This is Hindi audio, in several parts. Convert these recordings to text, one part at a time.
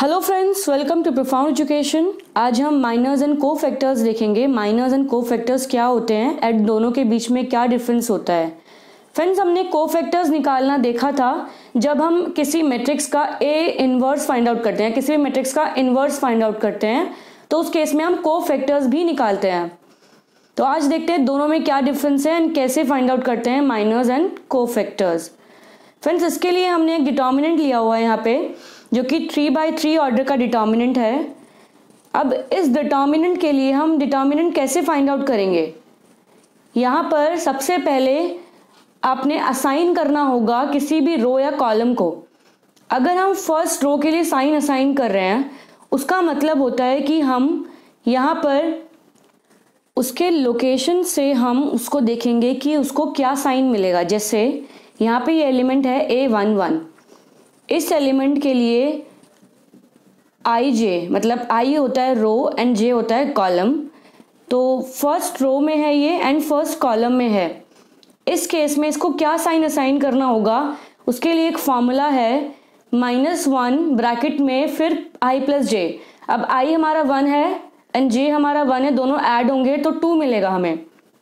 Hello friends, welcome to profound education. आज हम माइनर्स एंड कोफैक्टर्स देखेंगे। माइनर्स एंड कोफैक्टर्स क्या होते हैं, एट दोनों के बीच में क्या डिफरेंस होता है। फ्रेंड्स, हमने कोफैक्टर्स निकालना देखा था जब हम किसी मैट्रिक्स का ए इनवर्स फाइंड आउट करते हैं, किसी भी मैट्रिक्स का इनवर्स फाइंड आउट करते हैं तो उस केस में हम कोफैक्टर्स भी निकालते हैं। तो आज देखते हैं दोनों में क्या डिफरेंस है एंड कैसे फाइंड आउट करते हैं माइनर्स एंड कोफैक्टर्स। फ्रेंड्स, इसके लिए हमने एक डिटर्मिनेंट लिया हुआ है यहाँ पे, जो कि 3/3 ऑर्डर का डिटर्मिनेंट है। अब इस डिटर्मिनेंट के लिए हम डिटर्मिनेंट कैसे फाइंड आउट करेंगे। यहाँ पर सबसे पहले आपने असाइन करना होगा किसी भी रो या कॉलम को। अगर हम फर्स्ट रो के लिए साइन असाइन कर रहे हैं, उसका मतलब होता है कि हम यहाँ पर उसके लोकेशन से हम उसको देखेंगे कि उसको क्या साइन मिलेगा। जैसे यहाँ पे ये एलिमेंट है A11, इस एलिमेंट के लिए IJ, मतलब I होता है रो एंड J होता है कॉलम। तो फर्स्ट रो में है ये एंड फर्स्ट कॉलम में है। इस केस में इसको क्या साइन असाइन करना होगा, उसके लिए एक फॉर्मूला है -1 ब्रैकेट में फिर I + J। अब I हमारा 1 है एंड J हमारा 1 है, दोनों ऐड होंगे तो 2 मिलेगा हमें।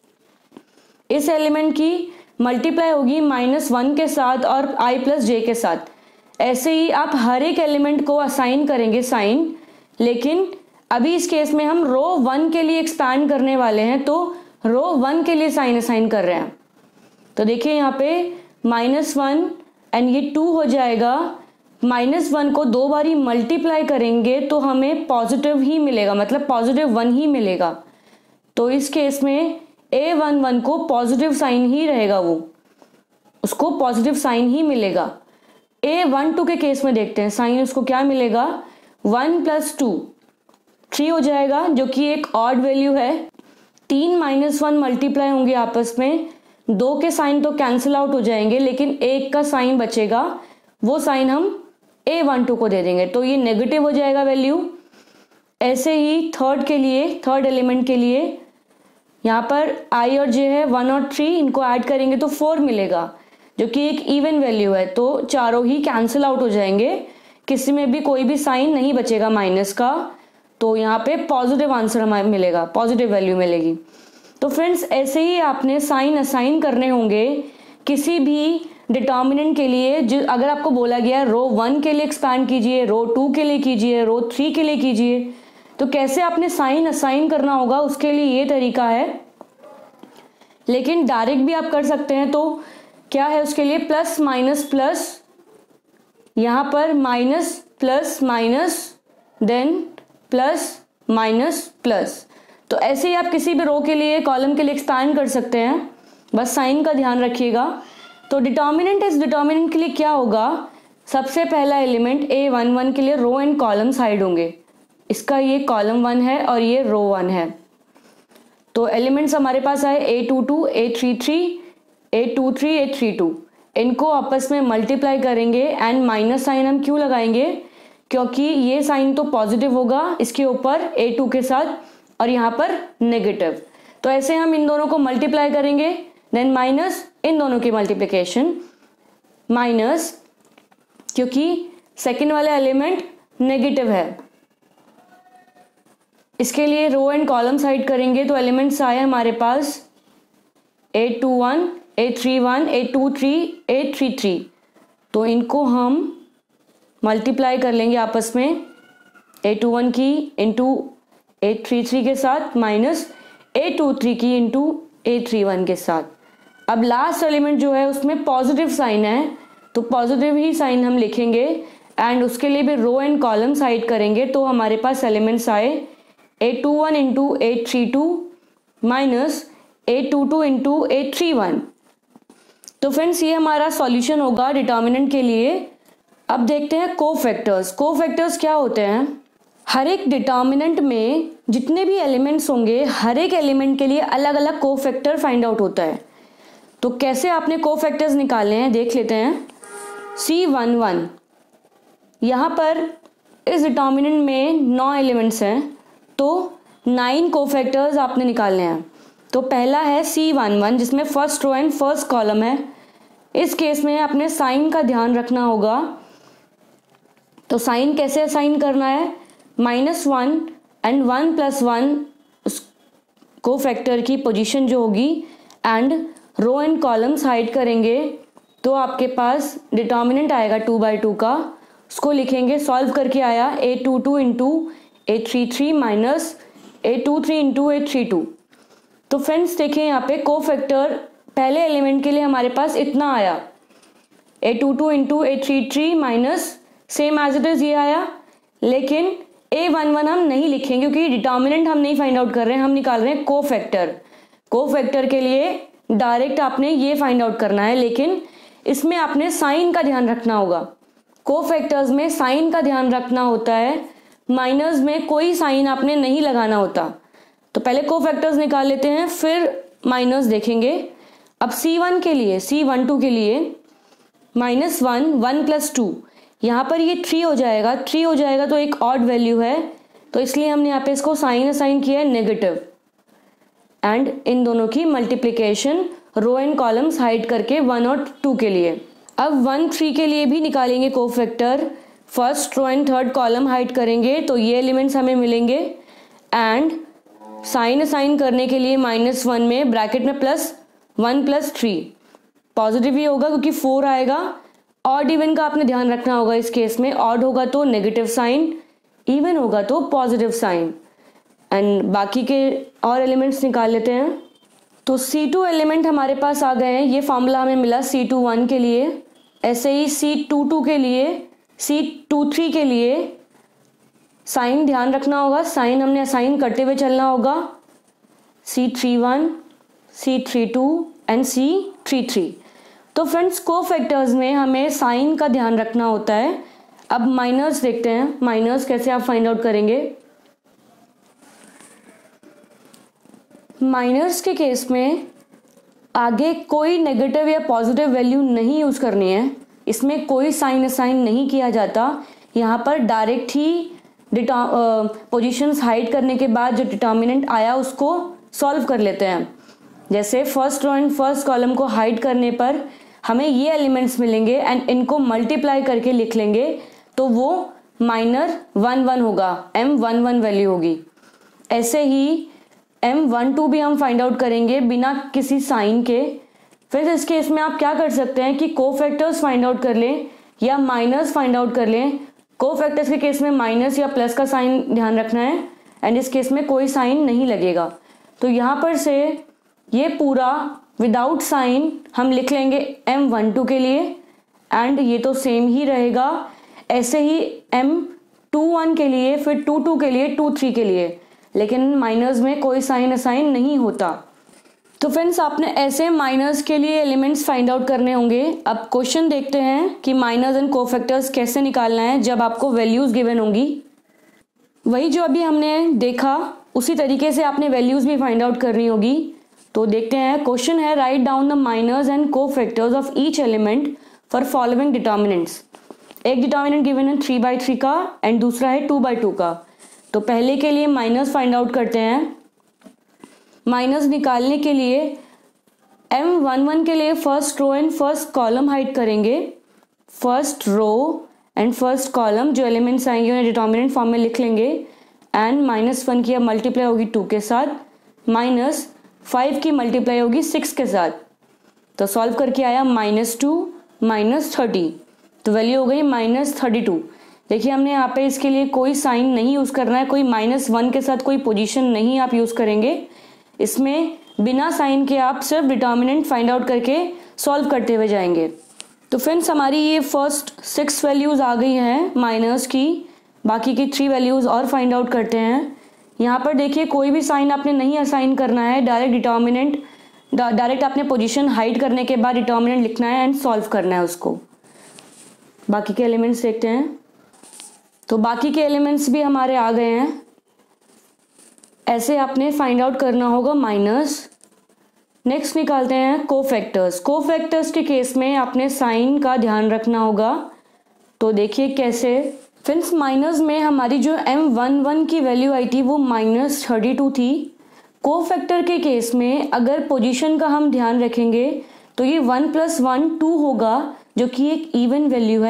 इस एलिमेंट की मल्टीप्लाई होगी -1 के साथ और I + J के साथ। ऐसे ही आप हर एक एलिमेंट को असाइन करेंगे साइन, लेकिन अभी इस केस में हम रो 1 के लिए एक्सपैंड करने वाले हैं, तो रो 1 के लिए साइन असाइन कर रहे हैं। तो देखिए यहाँ पे -1 एंड ये 2 हो जाएगा। -1 को 2 बारी मल्टीप्लाई करेंगे तो हमें पॉजिटिव ही मिलेगा, मतलब +1 ही मिलेगा। तो इस केस में A11 को पॉजिटिव साइन ही रहेगा, वो उसको पॉजिटिव साइन ही मिलेगा। A12 के केस में देखते हैं साइन उसको क्या मिलेगा, 1 + 2 3 हो जाएगा, जो कि एक ऑड वैल्यू है। 3 - 1 मल्टीप्लाई होंगे आपस में, 2 के साइन तो कैंसिल आउट हो जाएंगे, लेकिन 1 का साइन बचेगा, वो साइन हम A12 को दे देंगे, तो ये नेगेटिव हो जाएगा वैल्यू। ऐसे ही थर्ड एलिमेंट के लिए यहाँ पर I और J है 1 और 3, इनको ऐड करेंगे तो 4 मिलेगा, जो कि एक इवन वैल्यू है, तो चारों ही कैंसिल आउट हो जाएंगे, किसी में भी कोई भी साइन नहीं बचेगा माइनस का। तो यहाँ पे पॉजिटिव आंसर हमें मिलेगा, पॉजिटिव वैल्यू मिलेगी। तो फ्रेंड्स, ऐसे ही आपने साइन असाइन करने होंगे किसी भी डिटर्मिनेंट के लिए। अगर आपको बोला गया रो 1 के लिए एक्सपैंड कीजिए, रो 2 के लिए कीजिए, रो 3 के लिए कीजिए, तो कैसे आपने साइन असाइन करना होगा, उसके लिए ये तरीका है। लेकिन डायरेक्ट भी आप कर सकते हैं, तो क्या है उसके लिए प्लस माइनस प्लस, यहाँ पर minus plus minus then plus minus plus. तो ऐसे ही आप किसी भी रो के लिए कॉलम के लिए एक्सपैंड कर सकते हैं, बस साइन का ध्यान रखिएगा। तो डिटर्मिनेंट, इस डिटर्मिनेंट के लिए क्या होगा, सबसे पहला एलिमेंट A11 के लिए रो एंड कॉलम साइड होंगे। इसका ये कॉलम 1 है और ये रो 1 है। तो एलिमेंट्स हमारे पास आए A22, A33, A23, A32। इनको आपस में मल्टीप्लाई करेंगे एंड माइनस साइन हम क्यों लगाएंगे, क्योंकि ये साइन तो पॉजिटिव होगा इसके ऊपर A2 के साथ और यहाँ पर नेगेटिव। तो ऐसे हम इन दोनों को मल्टीप्लाई करेंगे, देन माइनस इन दोनों की मल्टीप्लिकेशन, माइनस क्योंकि सेकेंड वाला एलिमेंट नेगेटिव है। इसके लिए रो एंड कॉलम साइड करेंगे, तो एलिमेंट्स आए हमारे पास A21, A31, A23, A33। तो इनको हम मल्टीप्लाई कर लेंगे आपस में, A21 की इंटू A33 के साथ माइनस A23 की इंटू A31 के साथ। अब लास्ट एलिमेंट जो है उसमें पॉजिटिव साइन है, तो पॉजिटिव ही साइन हम लिखेंगे एंड उसके लिए भी रो एंड कॉलम साइड करेंगे। तो हमारे पास एलिमेंट्स आए A21 into A32 minus A22 into A31। तो फ्रेंड्स, ये हमारा सॉल्यूशन होगा डिटर्मिनेंट के लिए। अब देखते हैं कोफैक्टर्स। कोफैक्टर्स क्या होते हैं, हर एक डिटर्मिनेंट में जितने भी एलिमेंट्स होंगे, हर एक एलिमेंट के लिए अलग अलग कोफैक्टर फाइंड आउट होता है। तो कैसे आपने कोफैक्टर्स निकाले हैं देख लेते हैं। C11, यहाँ पर इस डिटर्मिनेंट में 9 एलिमेंट्स हैं, तो 9 कोफैक्टर्स आपने निकालने हैं। तो पहला है C11, जिसमें first row and first column है। इस केस में अपने साइन का ध्यान रखना होगा। तो साइन कैसे असाइन करना है, -1 एंड 1 + 1 कोफैक्टर की पोजीशन जो होगी and row and columns hide करेंगे, तो आपके पास डिटर्मिनेंट आएगा 2/2 का। उसको लिखेंगे, सॉल्व करके आया A22 × A33 minus A23 × A32। तो फ्रेंड्स देखिए यहाँ पे कोफैक्टर पहले एलिमेंट के लिए हमारे पास इतना आया, A22 × A33 minus same as it is ये आया, लेकिन A11 हम नहीं लिखेंगे क्योंकि डिटर्मिनेंट हम नहीं फाइंड आउट कर रहे हैं, हम निकाल रहे हैं कोफैक्टर। कोफैक्टर के लिए डायरेक्ट आपने ये फाइंड आउट करना है, लेकिन इसमें आपने साइन का ध्यान रखना होगा। कोफैक्टर्स में साइन का ध्यान रखना होता है, माइनस में कोई साइन आपने नहीं लगाना होता। तो पहले कोफैक्टर्स निकाल लेते हैं, फिर माइनस देखेंगे। अब C1 के लिए, C12 के लिए -1 1 + 2, यहाँ पर ये 3 हो जाएगा। 3 हो जाएगा तो एक ऑड वैल्यू है, तो इसलिए हमने यहाँ पे इसको साइन असाइन किया है नेगेटिव, एंड इन दोनों की multiplication row and columns hide करके 1 और 2 के लिए। अब 1 3 के लिए भी निकालेंगे cofactor, first row and third column hide करेंगे तो ये एलिमेंट्स हमें मिलेंगे, एंड साइन असाइन करने के लिए -1 में ब्रैकेट में +1 + 3 पॉजिटिव ही होगा क्योंकि 4 आएगा। ऑड इवन का आपने ध्यान रखना होगा इस केस में, ऑड होगा तो नेगेटिव साइन, इवन होगा तो पॉजिटिव साइन। एंड बाकी के और एलिमेंट्स निकाल लेते हैं। तो C2 एलिमेंट हमारे पास आ गए हैं, ये फॉर्मूला हमें मिला C21 के लिए। ऐसे ही C22 के लिए, C23 के लिए साइन ध्यान रखना होगा, साइन हमने असाइन करते हुए चलना होगा। C31, C32 and C33। तो फ्रेंड्स कोफैक्टर्स में हमें साइन का ध्यान रखना होता है। अब माइनर्स देखते हैं, माइनर्स कैसे आप फाइंड आउट करेंगे। माइनर्स के केस में आगे कोई नेगेटिव या पॉजिटिव वैल्यू नहीं यूज करनी है, इसमें कोई साइन असाइन नहीं किया जाता। यहाँ पर डायरेक्ट ही पोजीशंस हाइड करने के बाद जो डिटर्मिनेंट आया उसको सॉल्व कर लेते हैं। जैसे first row and first column को हाइड करने पर हमें ये एलिमेंट्स मिलेंगे एंड इनको मल्टीप्लाई करके लिख लेंगे तो वो -1 होगा, M11 वैल्यू होगी। ऐसे ही M12 भी हम फाइंड आउट करेंगे बिना किसी साइन के। फिर इस केस में आप क्या कर सकते हैं कि कोफैक्टर्स फाइंड आउट कर लें या माइनस फाइंड आउट कर लें। कोफैक्टर्स के केस में माइनस या प्लस का साइन ध्यान रखना है, एंड इस केस में कोई साइन नहीं लगेगा। तो यहाँ पर से ये पूरा विदाउट साइन हम लिख लेंगे M12 के लिए, एंड ये तो सेम ही रहेगा। ऐसे ही M21 के लिए, फिर 22 के लिए, 23 के लिए, लेकिन माइनस में कोई साइन असाइन नहीं होता। तो फ्रेंड्स आपने ऐसे माइनस के लिए एलिमेंट्स फाइंड आउट करने होंगे। अब क्वेश्चन देखते हैं कि माइनस एंड कोफैक्टर्स कैसे निकालना है जब आपको वैल्यूज गिवन होंगी। वही जो अभी हमने देखा उसी तरीके से आपने वैल्यूज भी फाइंड आउट करनी होगी। तो देखते हैं, क्वेश्चन है write down the minus and cofactors of each element for following determinants. एक डिटर्मिनेंट गिवन है 3/3 का एंड दूसरा है 2/2 का। तो पहले के लिए माइनस फाइंड आउट करते हैं। माइनस निकालने के लिए M11 के लिए first row and first column hide करेंगे। First row and first column जो एलिमेंट्स आएंगे उन्हें डिटर्मिनेंट फॉर्म में लिख लेंगे, एंड -1 की अब मल्टीप्लाई होगी 2 के साथ, -5 की मल्टीप्लाई होगी 6 के साथ। तो सॉल्व करके आया -2 -30, तो वैल्यू हो गई -32। देखिए हमने यहाँ पे इसके लिए कोई साइन नहीं यूज करना है, कोई -1 के साथ कोई पोजीशन नहीं आप यूज करेंगे। इसमें बिना साइन के आप सिर्फ डिटर्मिनेंट फाइंड आउट करके सॉल्व करते हुए जाएंगे। तो फ्रेंड्स हमारी ये फर्स्ट 6 वैल्यूज आ गई हैं माइनस की, बाकी की 3 वैल्यूज और फाइंड आउट करते हैं। यहाँ पर देखिए कोई भी साइन आपने नहीं असाइन करना है, डायरेक्ट आपने पोजीशन हाइड करने के बाद डिटर्मिनेंट लिखना है एंड सॉल्व करना है उसको। बाकी के एलिमेंट्स देखते हैं। तो बाकी के एलिमेंट्स भी हमारे आ गए हैं। ऐसे आपने फाइंड आउट करना होगा माइनस। नेक्स्ट निकालते हैं कोफैक्टर्स। कोफैक्टर्स के केस में आपने साइन का ध्यान रखना होगा। तो देखिए कैसे। फ्रेंड्स माइनस में हमारी जो M11 की वैल्यू आई थी वो -32 थी। कोफैक्टर के केस में अगर पोजीशन का हम ध्यान रखेंगे तो ये 1 + 1 2 होगा, जो कि एक इवन वैल्यू है।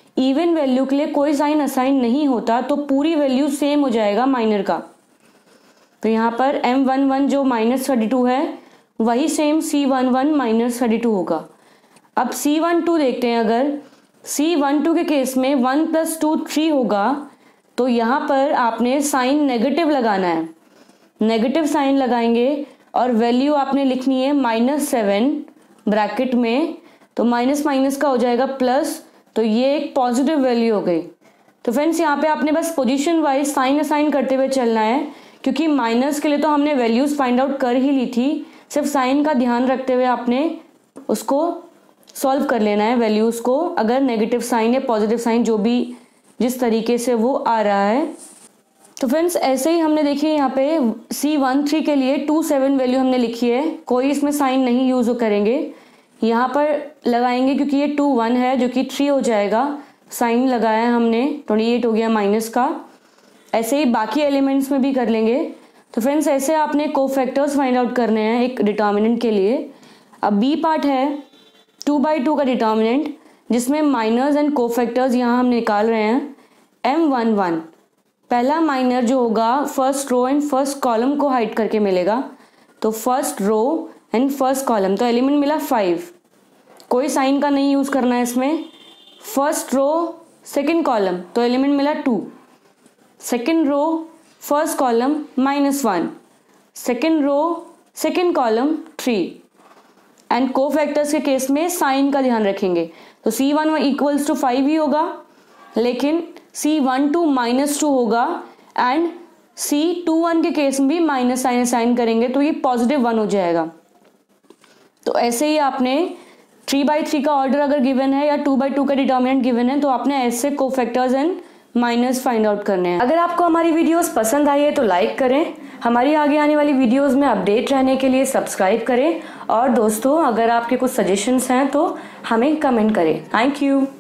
इवन वैल्यू के लिए कोई साइन असाइन नहीं होता तो पूरी वैल्यू सेम हो जाएगा माइनर का। तो यहाँ पर M11 जो -32 है वही सेम C11 -32 होगा। अब C12 देखते हैं। अगर C12 के केस में 1 + 2 3 होगा तो यहाँ पर आपने साइन नेगेटिव लगाना है। नेगेटिव साइन लगाएंगे और वैल्यू आपने लिखनी है -7 ब्रैकेट में, तो माइनस माइनस का हो जाएगा प्लस, तो ये एक पॉजिटिव वैल्यू हो गई। तो फ्रेंड्स यहाँ पे आपने बस पोजीशन वाइज साइन असाइन करते हुए चलना है, क्योंकि माइनस के लिए तो हमने वैल्यूज फाइंड आउट कर ही ली थी। सिर्फ साइन का ध्यान रखते हुए आपने उसको सॉल्व कर लेना है वैल्यूज को, अगर नेगेटिव साइन या पॉजिटिव साइन जो भी जिस तरीके से वो आ रहा है। तो फ्रेंड्स ऐसे ही हमने देखिए यहाँ पे C13 के लिए 27 वैल्यू हमने लिखी है, कोई इसमें साइन नहीं यूज करेंगे, यहाँ पर लगाएंगे क्योंकि ये 21 है जो कि 3 हो जाएगा। साइन लगाया है हमने, 28 हो गया माइनस का। ऐसे ही बाकी एलिमेंट्स में भी कर लेंगे। तो फ्रेंड्स ऐसे आपने कोफैक्टर्स फाइंड आउट करने हैं एक डिटर्मिनेंट के लिए। अब बी पार्ट है 2/2 का डिटर्मिनेंट, जिसमें माइनर्स एंड कोफैक्टर्स यहाँ हम निकाल रहे हैं। M11 पहला माइनर जो होगा first row and first column को हाइड करके मिलेगा, तो first row and first column, तो एलिमेंट मिला 5, कोई साइन का नहीं यूज करना है इसमें। फर्स्ट रो सेकंड कॉलम, तो एलिमेंट मिला 2, second row first column -1, second row second column 3। And cofactors के केस में साइन का ध्यान रखेंगे, तो C11 = 5 ही होगा, लेकिन C12 -2 होगा एंड C21 के केस में भी माइनस साइन साइन करेंगे तो ये +1 हो जाएगा। तो ऐसे ही आपने 3/3 का ऑर्डर अगर गिवन है या 2/2 का डिटर्मिनेंट गिवन है तो आपने ऐसे cofactors and minus find out करने हैं। अगर आपको हमारी वीडियोस पसंद आई है तो लाइक करें, हमारी आगे आने वाली वीडियोस में अपडेट रहने के लिए सब्सक्राइब करें, और दोस्तों अगर आपके कुछ सजेशंस हैं तो हमें कमेंट करें। Thank you.